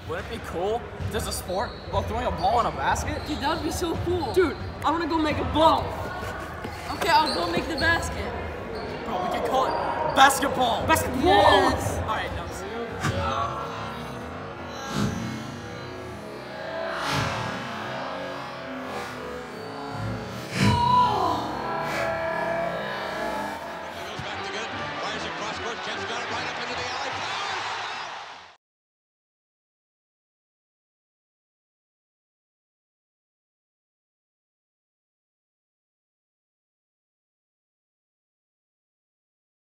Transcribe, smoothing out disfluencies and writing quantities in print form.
Wouldn't it be cool if there's a sport about throwing a ball in a basket? Dude, that would be so cool. Dude, I want to go make a ball. Okay, I'll go make the basket. Bro, we can call it basketball. Basketball. Yes. All right, now